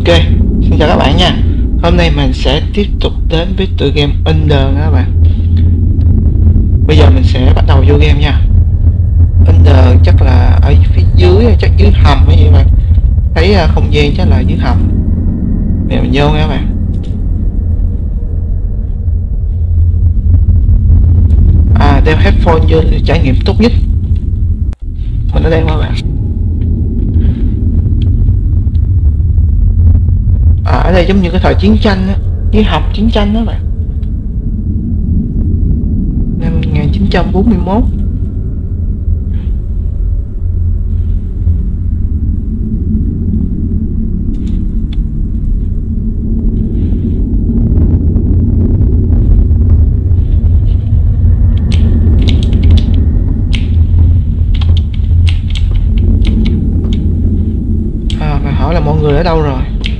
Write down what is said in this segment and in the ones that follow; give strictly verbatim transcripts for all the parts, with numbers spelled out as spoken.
Ok, xin chào các bạn nha. Hôm nay mình sẽ tiếp tục đến với tựa game Under nha các bạn. Bây giờ mình sẽ bắt đầu vô game nha. Under chắc là ở phía dưới, chắc dưới hầm hay gì bạn. Thấy không gian chắc là dưới hầm. Bây giờ mình vô nha các bạn. À, đeo headphone vô trải nghiệm tốt nhất. Mình ở đây các bạn. À, ở đây giống như cái thời chiến tranh á, với học chiến tranh đó bạn. Năm một nghìn chín trăm bốn mươi mốt. À, mà hỏi là mọi người ở đâu rồi?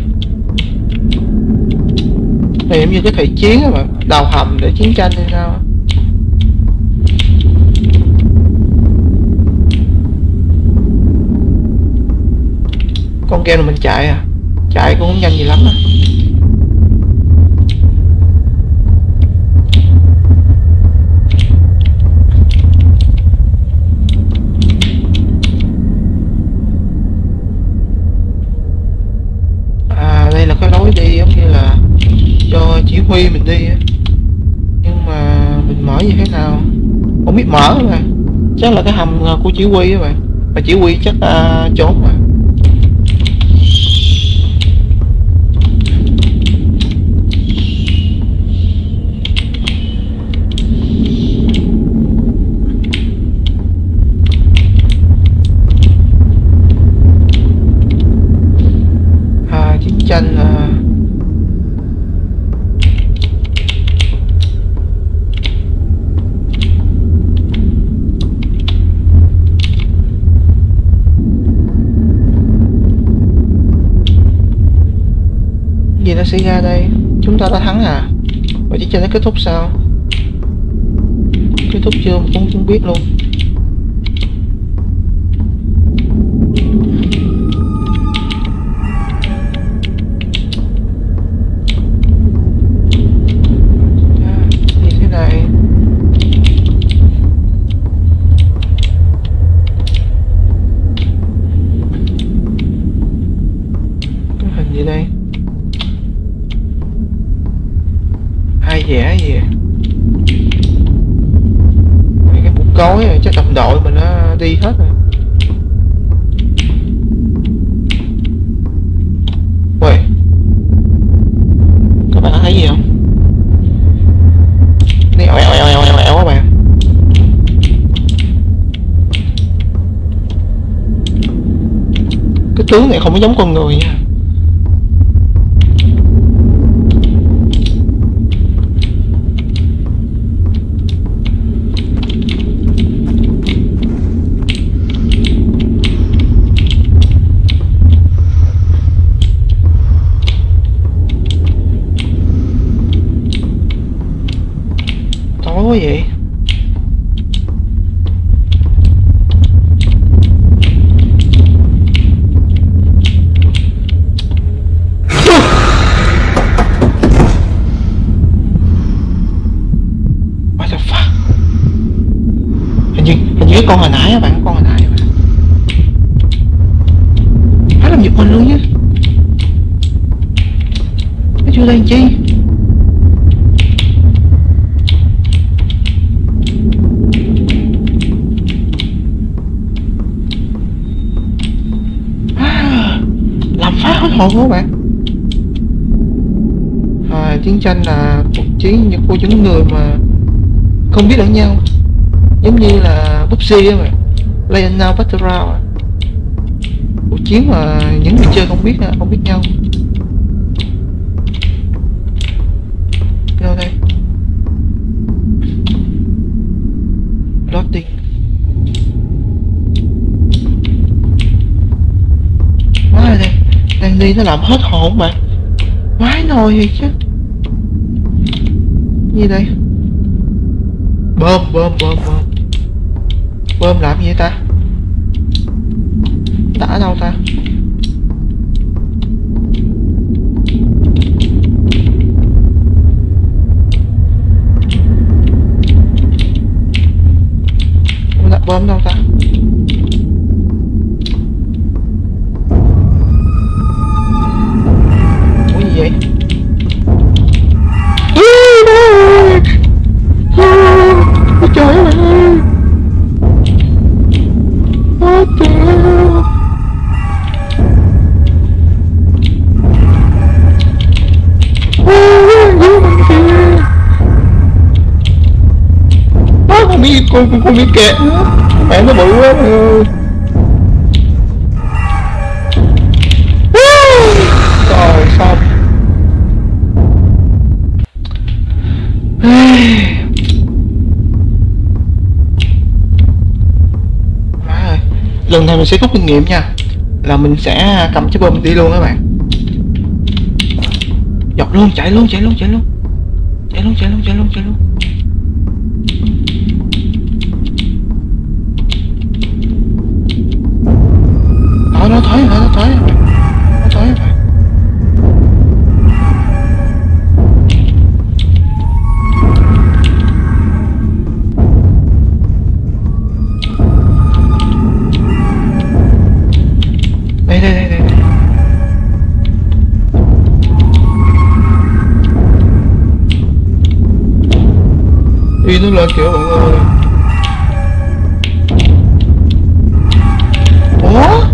Này giống như cái thời chiến á bạn, đào hầm để chiến tranh hay sao? Con game này mình chạy à, chạy cũng không nhanh gì lắm à. À, đây là cái lối đi giống như là cho chỉ huy mình đi á, nhưng mà mình mở như thế nào không biết mở các bạn. Chắc là cái hầm của chỉ huy các bạn, mà chỉ huy chắc à, trốn mà. À, chiến tranh à. Gì nó xảy ra đây? Chúng ta đã thắng à? Và chiến tranh nó kết thúc sao? Kết thúc chưa? Cũng không biết luôn. À, như thế này. Cái hình gì đây? Ai vẽ gì à? Mấy cái bút cối này, chắc đồng đội mình nó đi hết rồi. Ui, các bạn thấy gì không? Này eo eo eo eo eo eo các bạn. Cái tướng này không có giống con người nha. Tối vậy. What the fuck? Hình như, hình như cái con hồi nãy á bạn, con hồi nãy bạn. Nó làm giật mình luôn chứ. Nó chưa lên chi. Phá hết hồn các bạn. À, chiến tranh là cuộc chiến của những người mà không biết lẫn nhau, giống như là pê u bê giê á bạn, Play Now Battleground, cuộc chiến mà những người chơi không biết không biết nhau. Đâu đây? Loading. Quá rồi đây. Đang đi nó làm hết hồn bạn. Vãi nồi gì chứ. Gì đây? Bơm bơm bơm bơm. Bơm làm gì vậy ta? Đã đâu ta? bom đâu ta? Ủa gì vậy? Ôi trời ơi bạn ơi! What the hell? Ôi, con bị con con con bị kẹt nữa. Mẹ nó bự quá mày ơi. Rồi xong. Má ơi, lần này mình sẽ rút kinh nghiệm nha, là mình sẽ cầm trái bom đi luôn các bạn. Dọc luôn, chạy luôn, chạy luôn, chạy luôn, chạy luôn, chạy luôn, chạy luôn, chạy luôn. Đó, nó tới rồi, nó tới rồi, nó tới rồi. Đây, đây, đây, đây. Đi nó lên kìa bạn ơi. Ủa?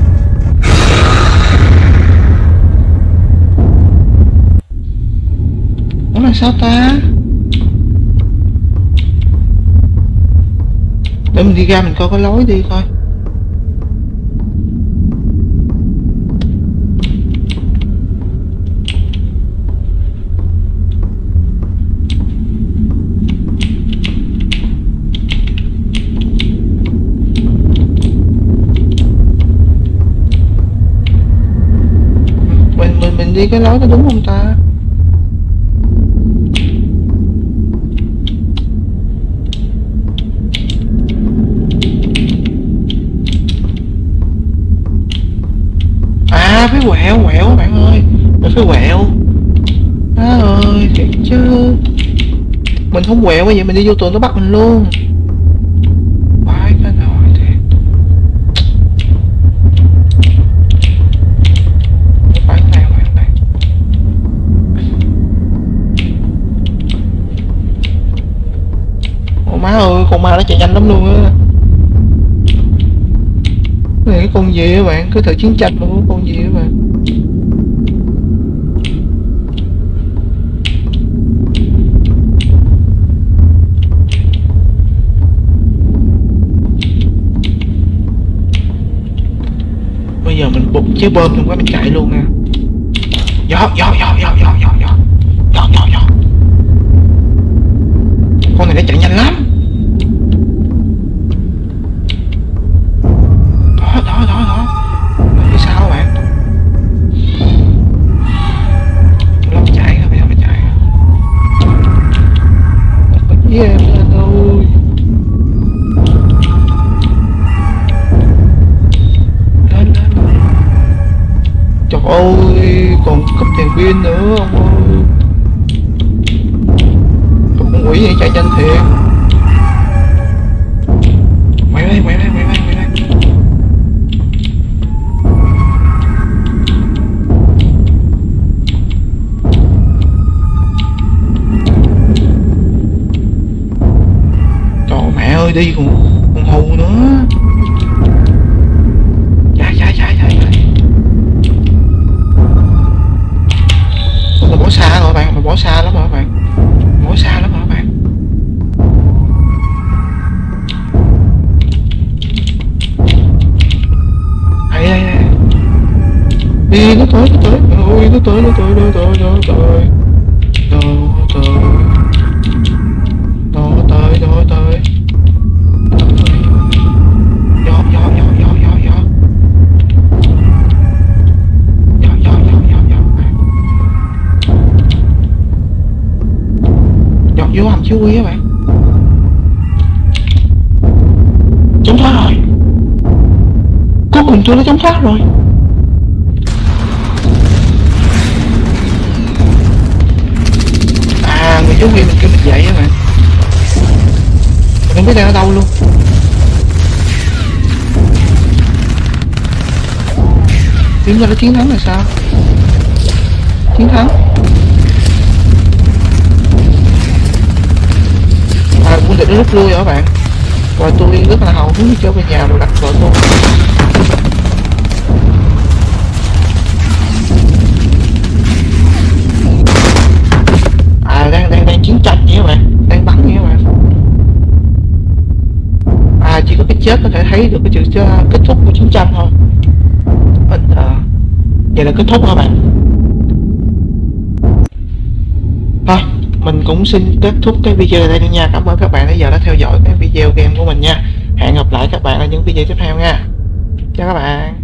Ủa là sao ta? Để mình đi ra mình coi cái lối đi coi. Mình mình mình đi cái lối đó đúng không ta? À, phải quẹo quẹo các bạn ơi, mình phải quẹo. Má ơi thiệt chứ, mình không quẹo bây giờ mình đi vô tường nó bắt mình luôn. Vãi cái nồi thiệt. Phải này, phải này. Ồ má ơi, con ma nó chạy nhanh lắm luôn á. Cái này cái con gì các bạn, cái thời chiến tranh mà có con gì các bạn. Bây giờ mình bục chế bom luôn quá, mình chạy luôn nha. Gió gió gió gió gió gió gió gió gió gió. Con này nó chạy nhanh lắm. Đó đó đó đó. Ở phía sau các bạn. Nó chạy rồi, bây giờ mình chạy. Yeah em ơi. Trời ơi, còn cấp tiền pin nữa ông ơi. Con quỷ này chạy nhanh thiệt. Quay đây, quay đây, quay đây, quay đây. Trời mẹ ơi, đi còn, còn hù nữa. Chạy, chạy, chạy, chạy, chạy. Mình bỏ xa rồi bạn, mình bỏ xa lắm rồi các bạn. Bỏ xa lắm rồi các bạn. Đây đây đây. Đi nó tới, nó tới. Ôi nó tới, nó tới, nó tới, nó tới. Nó tới. Nó tới, nó tới. Gió, gió, gió, gió, gió, gió. Gió, gió, gió, gió, gió. Giọt vô hầm chiếu quy các bạn. Chống thoát rồi. Cuối cùng tôi nó chống thoát rồi. À, người chú quy mình kêu mình dậy các bạn. Mình không biết đang ở đâu luôn. Biến ra nó chiến thắng là sao? Chiến thắng. À, quân địch nó rút lui rồi các bạn. Và tôi rất là hào hứng trở về nhà rồi đặt vợ tôi. À, đang đang đang chiến tranh vậy các bạn, đang bắn vậy các bạn. À, chỉ có cái chết có thể thấy được cái sự kết thúc của chiến tranh thôi. À, vậy là kết thúc hả bạn? Thôi, mình cũng xin kết thúc cái video này đây nha. Cảm ơn các bạn đã giờ đã theo dõi cái video game của mình nha. Hẹn gặp lại các bạn ở những video tiếp theo nha. Chào các bạn.